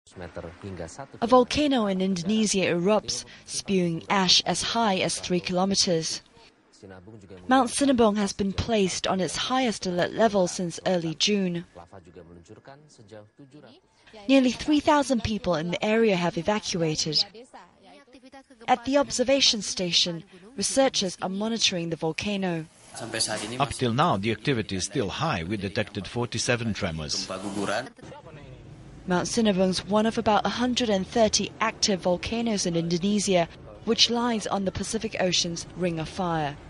A volcano in Indonesia erupts, spewing ash as high as 3 kilometers. Mount Sinabung has been placed on its highest alert level since early June. Nearly 3,000 people in the area have evacuated. At the observation station, researchers are monitoring the volcano. Up till now, the activity is still high. We detected 47 tremors. Mount Sinabung is one of about 130 active volcanoes in Indonesia, which lies on the Pacific Ocean's Ring of Fire.